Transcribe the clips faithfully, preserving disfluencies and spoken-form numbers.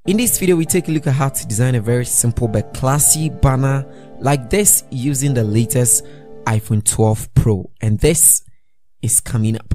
In this video, we take a look at how to design a very simple but classy banner like this using the latest iPhone twelve Pro, and this is coming up.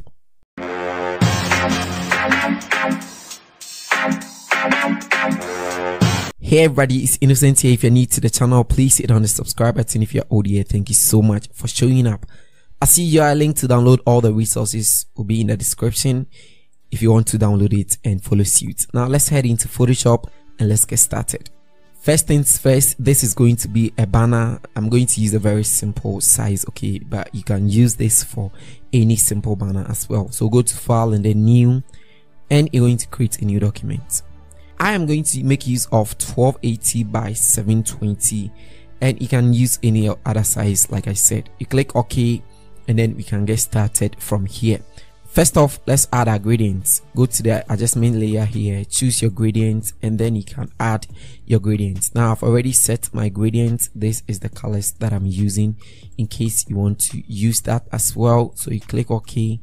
Hey everybody, it's Innocent here. If you're new to the channel, please hit on the subscribe button. If you're old here, thank you so much for showing up. I see your link to download all the resources will be in the description if you want to download it and follow suit. Now let's head into Photoshop and let's get started. First things first, this is going to be a banner. I'm going to use a very simple size, okay, but you can use this for any simple banner as well. So go to file and then new, and you're going to create a new document. I am going to make use of twelve eighty by seven twenty, and you can use any other size. Like I said, you click OK and then we can get started from here. First off, let's add our gradients. Go to the adjustment layer here, choose your gradient, and then you can add your gradients. Now I've already set my gradient. This is the colors that I'm using in case you want to use that as well. So you click OK,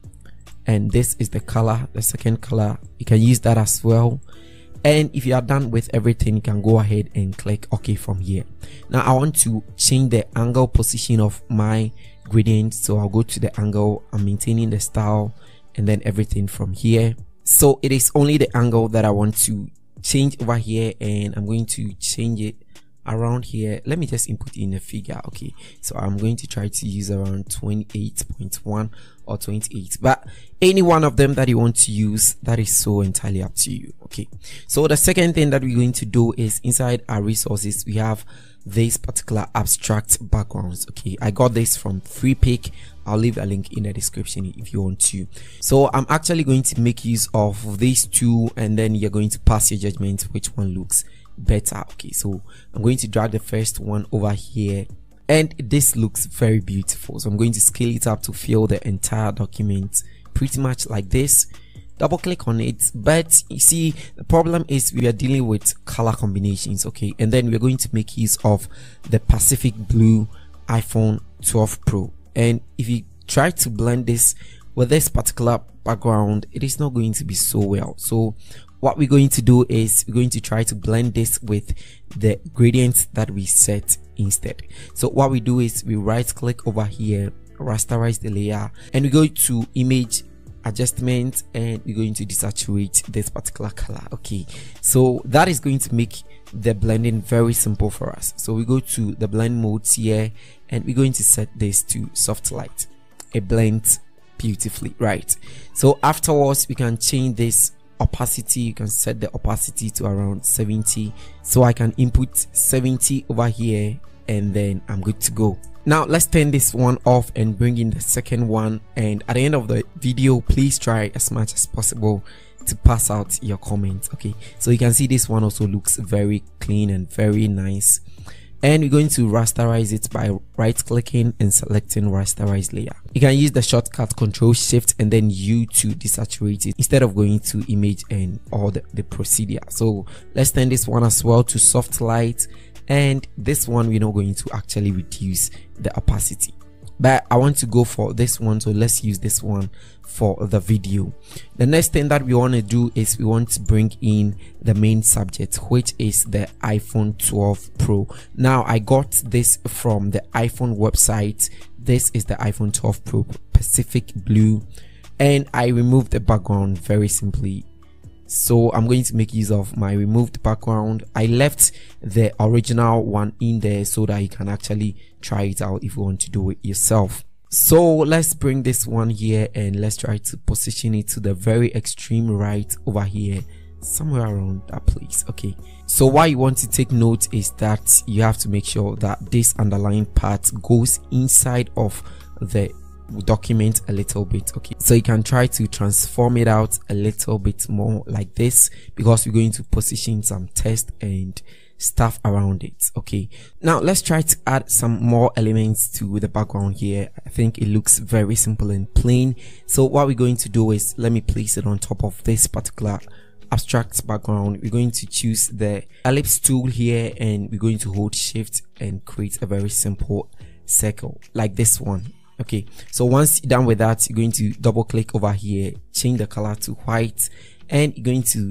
and this is the color, the second color. You can use that as well. And if you are done with everything, you can go ahead and click OK from here. Now I want to change the angle position of my gradient, so I'll go to the angle. I'm maintaining the style and then everything from here. So it is only the angle that I want to change over here, and I'm going to change it around here. Let me just input in a figure. Okay, so I'm going to try to use around twenty-eight point one or twenty-eight, but any one of them that you want to use, that is so entirely up to you. Okay, so the second thing that we're going to do is inside our resources we have this particular abstract backgrounds. Okay, I got this from Freepik. I'll leave a link in the description if you want to. So I'm actually going to make use of these two, and then you're going to pass your judgment which one looks better. Okay, so I'm going to drag the first one over here, and this looks very beautiful. So I'm going to scale it up to fill the entire document pretty much like this. Double click on it, but you see the problem is we are dealing with color combinations. Okay, and then we're going to make use of the Pacific Blue iPhone twelve Pro, and if you try to blend this with this particular background, it is not going to be so well. So what we're going to do is we're going to try to blend this with the gradients that we set instead. So what we do is we right click over here, rasterize the layer, and we go to image adjustment, and we're going to desaturate this particular color. Okay, so that is going to make the blending very simple for us. So we go to the blend modes here, and we're going to set this to soft light. It blends beautifully, right? So afterwards we can change this opacity. You can set the opacity to around seventy, so I can input seventy over here, and then I'm good to go. Now let's turn this one off and bring in the second one, and at the end of the video please try as much as possible to pass out your comments. Okay, so you can see this one also looks very clean and very nice, and we're going to rasterize it by right clicking and selecting rasterize layer. You can use the shortcut Control Shift and then U to desaturate it instead of going to image and all the, the procedure. So let's turn this one as well to soft light, and this one we're not going to actually reduce the opacity, but I want to go for this one, so let's use this one for the video. The next thing that we want to do is we want to bring in the main subject, which is the iPhone twelve Pro. Now I got this from the iPhone website. This is the iPhone twelve Pro Pacific Blue, and I removed the background very simply. So I'm going to make use of my removed background. I left the original one in there so that you can actually try it out if you want to do it yourself. So let's bring this one here, and let's try to position it to the very extreme right over here, somewhere around that place. Okay, so what you want to take note is that you have to make sure that this underlying part goes inside of the document a little bit. Okay, so you can try to transform it out a little bit more like this, because we're going to position some text and stuff around it. Okay, now let's try to add some more elements to the background here. I think it looks very simple and plain. So what we're going to do is, let me place it on top of this particular abstract background. We're going to choose the ellipse tool here, and we're going to hold Shift and create a very simple circle like this one. Okay, so once you're done with that, you're going to double click over here, change the color to white, and you're going to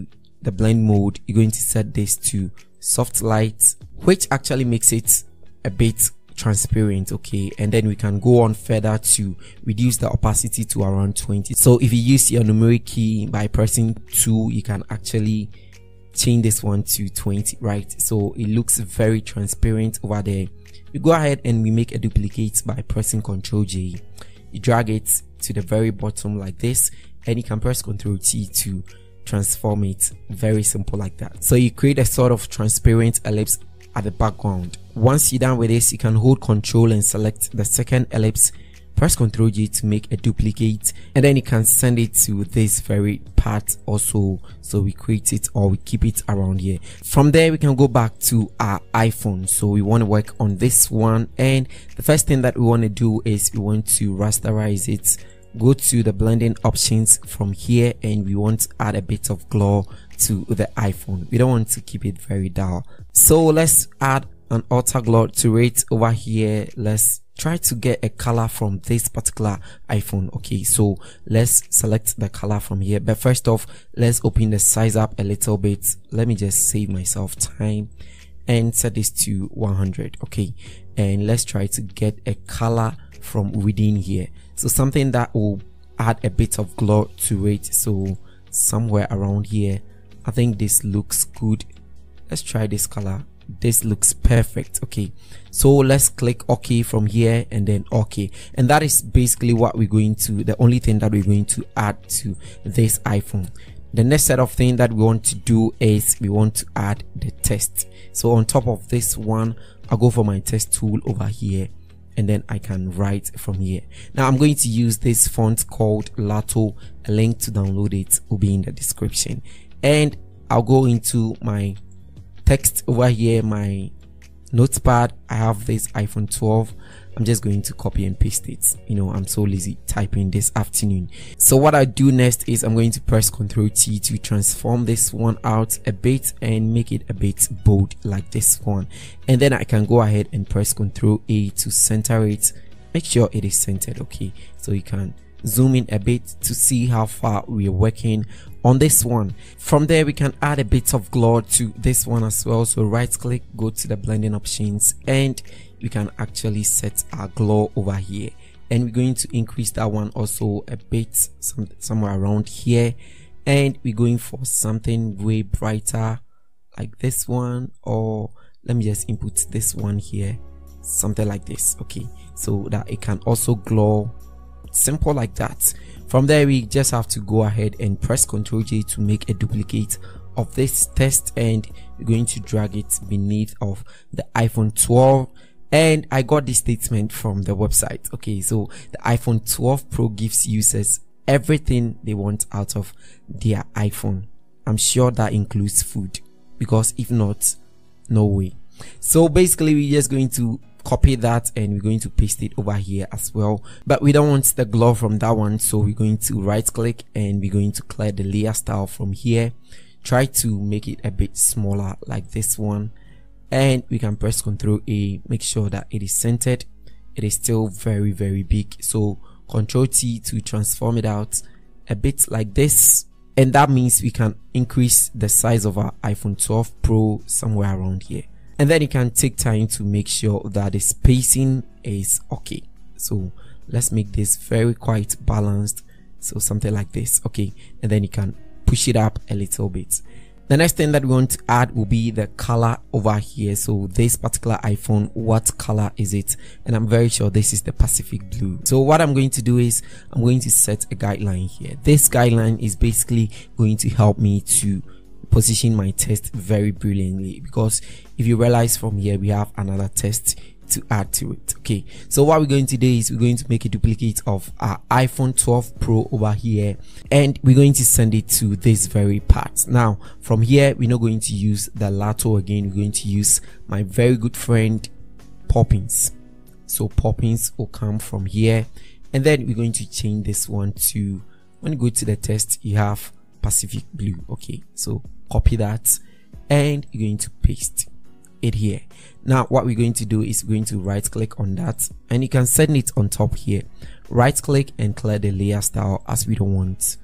the blend mode, you're going to set this to soft light, which actually makes it a bit transparent. Okay, and then we can go on further to reduce the opacity to around twenty. So if you use your numeric key by pressing two, you can actually change this one to twenty, right? So it looks very transparent over there. We go ahead and we make a duplicate by pressing Control J. You drag it to the very bottom like this, and you can press Control T to transform it. Very simple like that. So you create a sort of transparent ellipse at the background. Once you're done with this, you can hold Control and select the second ellipse, press Control J to make a duplicate, and then you can send it to this very part also. So we create it or we keep it around here. From there we can go back to our iPhone. So we want to work on this one, and the first thing that we want to do is we want to rasterize it. Go to the blending options from here, and we want to add a bit of glow to the iPhone. We don't want to keep it very dull, so let's add an alter glow to it over here. Let's try to get a color from this particular iPhone. Okay, so let's select the color from here, but first off, let's open the size up a little bit. Let me just save myself time and set this to one hundred. Okay, and let's try to get a color from within here, so something that will add a bit of glow to it. So somewhere around here, I think this looks good. Let's try this color. This looks perfect. Okay, so let's click OK from here, and then OK, and that is basically what we're going to, the only thing that we're going to add to this iPhone. The next set of things that we want to do is we want to add the text. So on top of this one, I'll go for my text tool over here, and then I can write from here. Now I'm going to use this font called Lato. A link to download it will be in the description, and I'll go into my text over here, my notepad. I have this iPhone twelve. I'm just going to copy and paste it. You know, I'm so lazy typing this afternoon. So what I do next is I'm going to press Control T to transform this one out a bit and make it a bit bold like this one, and then I can go ahead and press Control A to center it. Make sure it is centered. Okay, so you can zoom in a bit to see how far we are working on this one. From there we can add a bit of glow to this one as well. So right click, go to the blending options, and we can actually set our glow over here, and we're going to increase that one also a bit, some, somewhere around here, and we're going for something way brighter like this one, or let me just input this one here, something like this. Okay, so that it can also glow, simple like that. From there we just have to go ahead and press Control J to make a duplicate of this text, and we're going to drag it beneath of the iPhone twelve. And I got this statement from the website. Okay, so the iPhone twelve Pro gives users everything they want out of their iPhone. I'm sure that includes food, because if not, no way. So basically we're just going to copy that, and we're going to paste it over here as well, but we don't want the glow from that one, so we're going to right click, and we're going to clear the layer style from here. Try to make it a bit smaller like this one, and we can press Control A. Make sure that it is centered. It is still very very big, so Control T to transform it out a bit like this, and that means we can increase the size of our iPhone twelve Pro somewhere around here. And then you can take time to make sure that the spacing is okay. So let's make this very quite balanced, so something like this. Okay, and then you can push it up a little bit. The next thing that we want to add will be the color over here. So this particular iPhone, what color is it? And I'm very sure this is the Pacific Blue. So what I'm going to do is I'm going to set a guideline here. This guideline is basically going to help me to position my text very brilliantly, because if you realize from here we have another text to add to it. Okay, so what we're going to do is we're going to make a duplicate of our iPhone twelve Pro over here, and we're going to send it to this very part. Now from here we're not going to use the Lato again, we're going to use my very good friend Poppins. So Poppins will come from here, and then we're going to change this one to, when you go to the text you have Pacific Blue. Okay, so copy that, and you're going to paste it here. Now what we're going to do is we're going to right click on that, and you can send it on top here. Right click and clear the layer style, as we don't want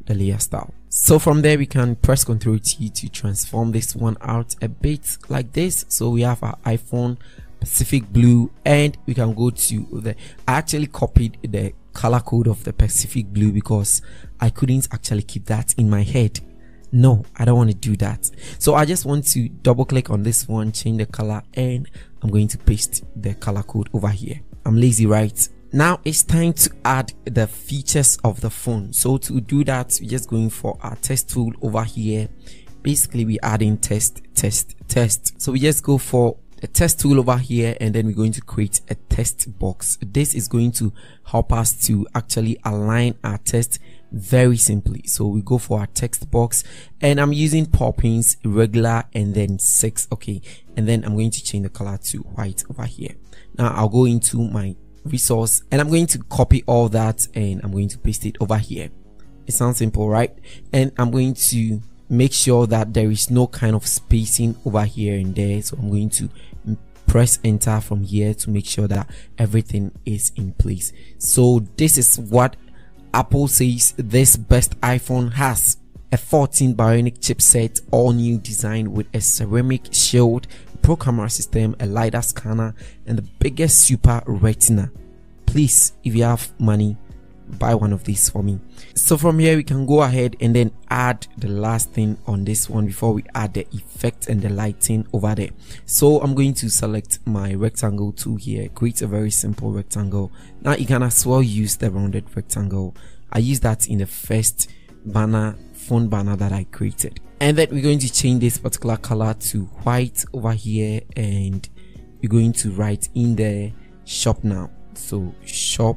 the layer style. So from there we can press Ctrl T to transform this one out a bit like this. So we have our iPhone Pacific Blue, and we can go to the I actually copied the color code of the Pacific Blue because I couldn't actually keep that in my head. No, I don't want to do that. So I just want to double click on this one, change the color, and I'm going to paste the color code over here. I'm lazy, right? Now it's time to add the features of the phone. So to do that, we're just going for our test tool over here. Basically we adding test, test, test. So we just go for the test tool over here, and then we're going to create a test box. This is going to help us to actually align our test very simply. So we go for our text box, and I'm using Poppins regular and then six. Okay, and then I'm going to change the color to white over here. Now I'll go into my resource, and I'm going to copy all that, and I'm going to paste it over here. It sounds simple, right? And I'm going to make sure that there is no kind of spacing over here and there. So I'm going to press enter from here to make sure that everything is in place. So this is what Apple says this best iPhone has: a fourteen Bionic chipset, all new design with a ceramic shield, pro camera system, a LiDAR scanner, and the biggest super retina. Please, if you have money, buy one of these for me. So from here we can go ahead and then add the last thing on this one before we add the effect and the lighting over there. So I'm going to select my rectangle tool here, create a very simple rectangle. Now you can as well use the rounded rectangle. I used that in the first banner, phone banner that I created. And then we're going to change this particular color to white over here, and we're going to write in there shop now. So shop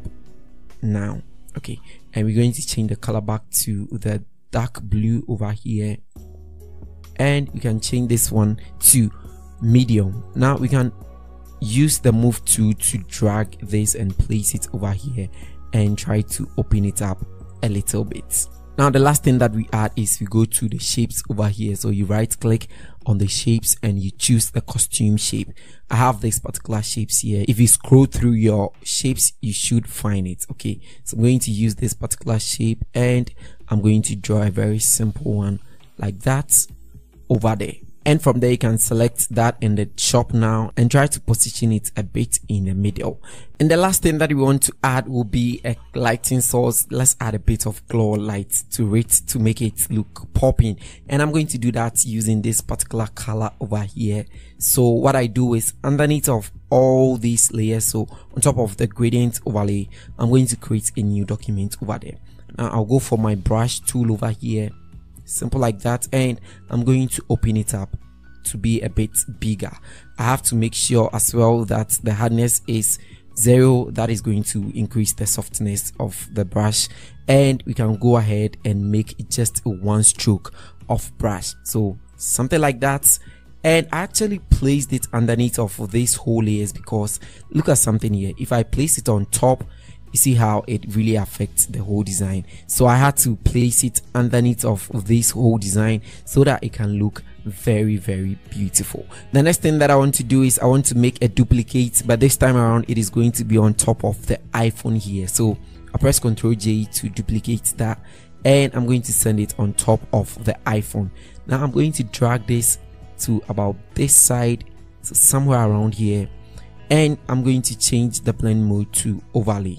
now. Okay, and we're going to change the color back to the dark blue over here, and we can change this one to medium. Now we can use the move tool to drag this and place it over here and try to open it up a little bit. Now the last thing that we add is we go to the shapes over here. So you right click on the shapes and you choose the costume shape. I have this particular shapes here. If you scroll through your shapes, you should find it. Okay, so I'm going to use this particular shape, and I'm going to draw a very simple one like that over there. And from there you can select that in the shop now and try to position it a bit in the middle. And the last thing that we want to add will be a lighting source. Let's add a bit of glow light to it to make it look popping, and I'm going to do that using this particular color over here. So what I do is underneath of all these layers, so on top of the gradient overlay, I'm going to create a new document over there. Now I'll go for my brush tool over here, simple like that, and I'm going to open it up to be a bit bigger. I have to make sure as well that the hardness is zero. That is going to increase the softness of the brush, and we can go ahead and make just one stroke of brush, so something like that. And I actually placed it underneath of these whole layers because look at something here. If I place it on top, you see how it really affects the whole design. So I had to place it underneath of this whole design so that it can look very very beautiful. The next thing that I want to do is I want to make a duplicate, but this time around it is going to be on top of the iPhone here. So I press Ctrl J to duplicate that, and I'm going to send it on top of the iPhone. Now I'm going to drag this to about this side, so somewhere around here, and I'm going to change the blend mode to overlay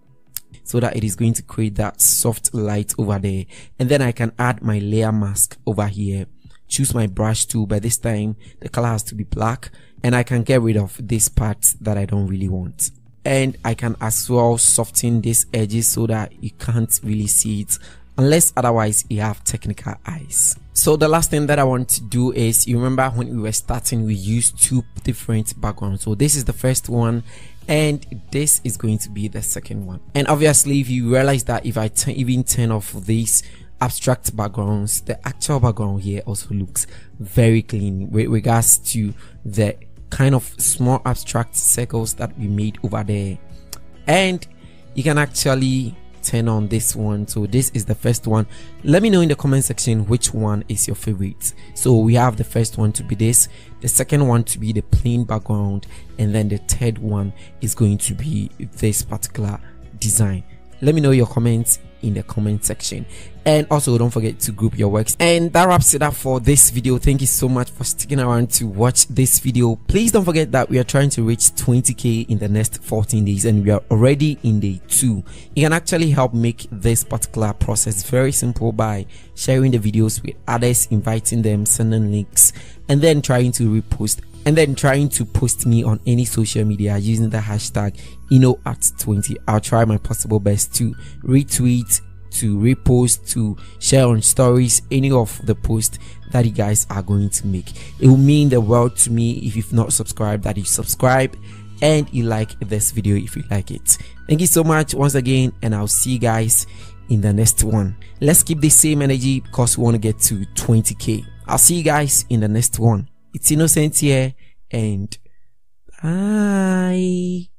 so that it is going to create that soft light over there. And then I can add my layer mask over here, choose my brush tool, but this time the color has to be black, and I can get rid of this part that I don't really want. And I can as well soften these edges so that you can't really see it unless otherwise you have technical eyes. So the last thing that I want to do is, you remember when we were starting we used two different backgrounds. So this is the first one, and this is going to be the second one. And obviously if you realize that if I even turn off these abstract backgrounds, the actual background here also looks very clean with regards to the kind of small abstract circles that we made over there. And you can actually turn on this one. So this is the first one. Let me know in the comment section which one is your favorite. So we have the first one to be this, the second one to be the plain background, and then the third one is going to be this particular design. Let me know your comments in the comment section. And also don't forget to group your works. And that wraps it up for this video. Thank you so much for sticking around to watch this video. Please don't forget that we are trying to reach twenty K in the next fourteen days, and we are already in day two. You can actually help make this particular process very simple by sharing the videos with others, inviting them, sending links, and then trying to repost and then trying to post me on any social media using the hashtag Eno at twenty. I'll try my possible best to retweet, to repost, to share on stories any of the posts that you guys are going to make. It will mean the world to me if you've not subscribed that you subscribe and you like this video if you like it. Thank you so much once again, and I'll see you guys in the next one. Let's keep the same energy because we want to get to twenty K. I'll see you guys in the next one. It's Innocent here, and bye.